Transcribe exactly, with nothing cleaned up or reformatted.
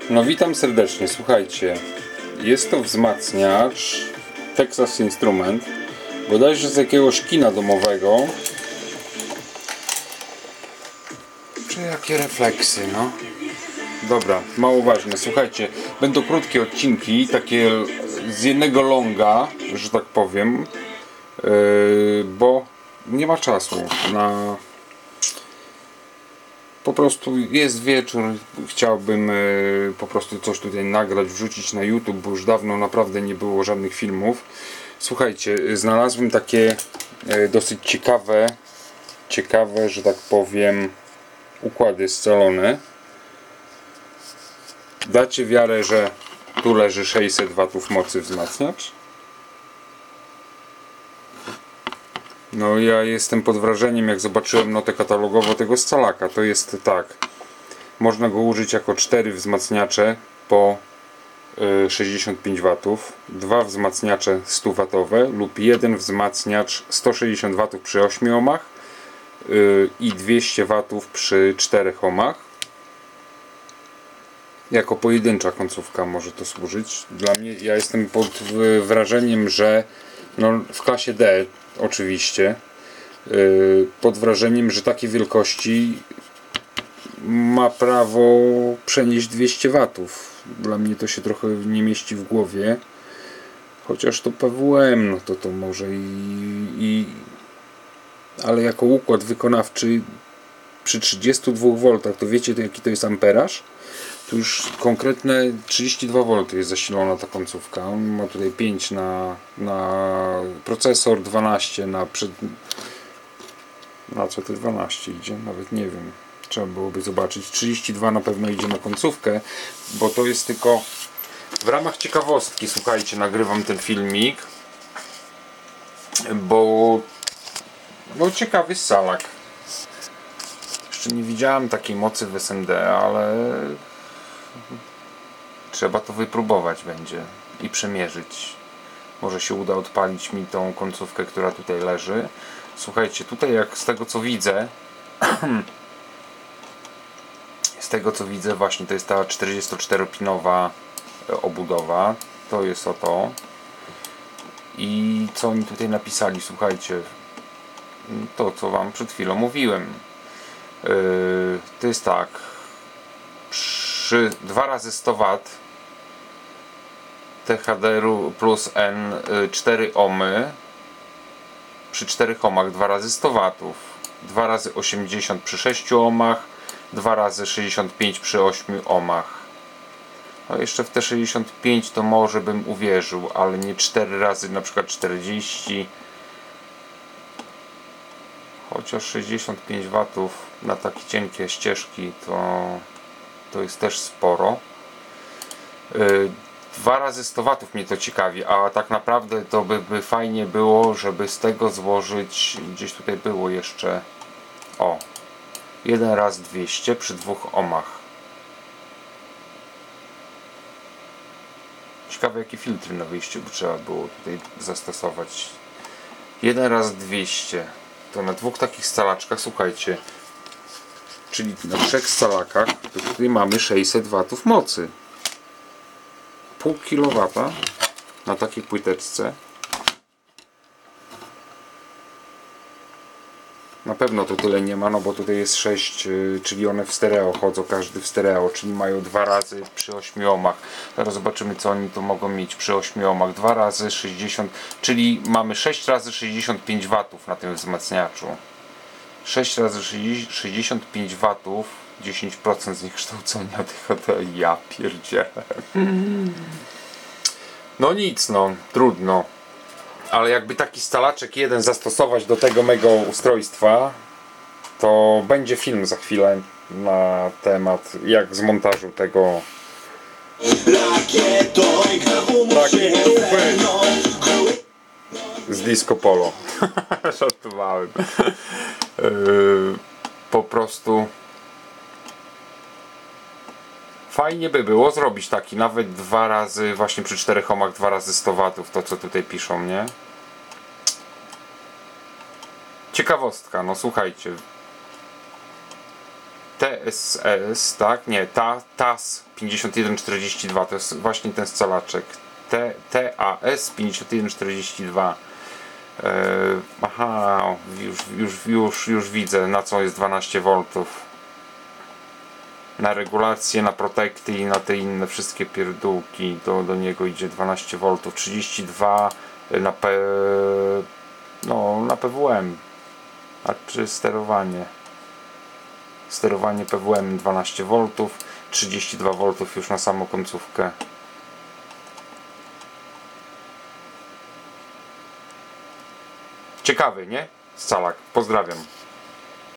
No witam serdecznie, słuchajcie, jest to wzmacniacz Texas Instrument, bodajże z jakiegoś kina domowego. Czy jakie refleksy, no. Dobra, mało ważne, słuchajcie, będą krótkie odcinki, takie z jednego longa, że tak powiem, yy, bo nie ma czasu na... Po prostu jest wieczór, chciałbym y, po prostu coś tutaj nagrać, wrzucić na YouTube, bo już dawno naprawdę nie było żadnych filmów. Słuchajcie, znalazłem takie y, dosyć ciekawe, ciekawe, że tak powiem, układy scalone. Dacie wiarę, że tu leży sześćset watów mocy wzmacniacz? No ja jestem pod wrażeniem, jak zobaczyłem notę katalogową tego scalaka. To jest tak, można go użyć jako cztery wzmacniacze po y, sześćdziesiąt pięć watów, dwa wzmacniacze sto watowe lub jeden wzmacniacz sto sześćdziesiąt watów przy ośmiu ohmach y, i dwieście watów przy czterech ohmach. Jako pojedyncza końcówka może to służyć. Dla mnie, ja jestem pod wrażeniem, że no, w klasie D oczywiście, yy, pod wrażeniem, że takie wielkości ma prawo przenieść dwieście watów. Dla mnie to się trochę nie mieści w głowie, chociaż to P W M, no to to może i, i ale jako układ wykonawczy przy trzydziestu dwóch woltach, to wiecie to jaki to jest amperaż? Tu już konkretne trzydzieści dwa wolty jest zasilona ta końcówka. On ma tutaj pięć na, na procesor, dwanaście na przed... Na co to dwanaście idzie? Nawet nie wiem. Trzeba byłoby zobaczyć. trzydzieści dwa na pewno idzie na końcówkę, bo to jest tylko w ramach ciekawostki. Słuchajcie, nagrywam ten filmik, bo bo ciekawy scalak. Jeszcze nie widziałem takiej mocy w S M D, ale trzeba to wypróbować będzie i przemierzyć. Może się uda odpalić mi tą końcówkę, która tutaj leży. Słuchajcie, tutaj jak z tego co widzę z tego co widzę właśnie to jest ta czterdziestoczteropinowa obudowa. To jest o to. I co oni tutaj napisali? Słuchajcie, to co wam przed chwilą mówiłem. Yy, to jest tak, przy dwa razy sto watów T H D plus N cztery ohmy, przy czterech ohmach dwa razy sto watów, dwa razy osiemdziesiąt przy sześciu ohmach, dwa razy sześćdziesiąt pięć przy ośmiu ohmach. No jeszcze w te sześćdziesiąt pięć to może bym uwierzył, ale nie cztery razy na przykład czterdzieści. Chociaż sześćdziesiąt pięć watów na takie cienkie ścieżki to, to jest też sporo. Yy, dwa razy sto watów mnie to ciekawi, a tak naprawdę to by, by fajnie było, żeby z tego złożyć, gdzieś tutaj było jeszcze, o, jeden raz dwieście przy dwóch ohmach. Ciekawe jakie filtry na wyjściu by trzeba było tutaj zastosować. jeden raz dwieście. To na dwóch takich scalaczkach, słuchajcie, czyli na trzech scalakach, to tutaj mamy sześćset watów mocy. Pół kilowata na takiej płyteczce. Na pewno to tyle nie ma, no bo tutaj jest sześć, czyli one w stereo chodzą, każdy w stereo, czyli mają dwa razy przy ośmiu ohmach. Teraz zobaczymy co oni tu mogą mieć przy ośmiu ohmach. dwa razy sześćdziesiąt, czyli mamy sześć razy sześćdziesiąt pięć watów na tym wzmacniaczu. sześć razy sześćdziesiąt pięć watów, dziesięć procent zniekształcenia tych, to ja pierdzielę. No nic, no, trudno. Ale jakby taki scalaczek jeden zastosować do tego mego ustrojstwa, to będzie film za chwilę na temat jak z montażu tego z Disco Polo. Żartowałem. Yy, po prostu fajnie by było zrobić taki nawet dwa razy właśnie przy czterech ohmach dwa razy sto watów, to co tutaj piszą, nie? Ciekawostka, no słuchajcie. T S S, tak? Nie, ta, T A S pięćdziesiąt jeden czterdzieści dwa, to jest właśnie ten scalaczek. T A S pięćdziesiąt jeden czterdzieści dwa. Yy, aha, już, już, już, już widzę, na co jest dwanaście woltów. Na regulację, na protekty i na te inne wszystkie pierdółki. Do, do niego idzie dwanaście woltów, trzydzieści dwa na P, no, na P W M. A czy sterowanie? Sterowanie P W M dwanaście woltów, trzydzieści dwa woltów już na samą końcówkę. Ciekawy, nie? Scalak. Pozdrawiam.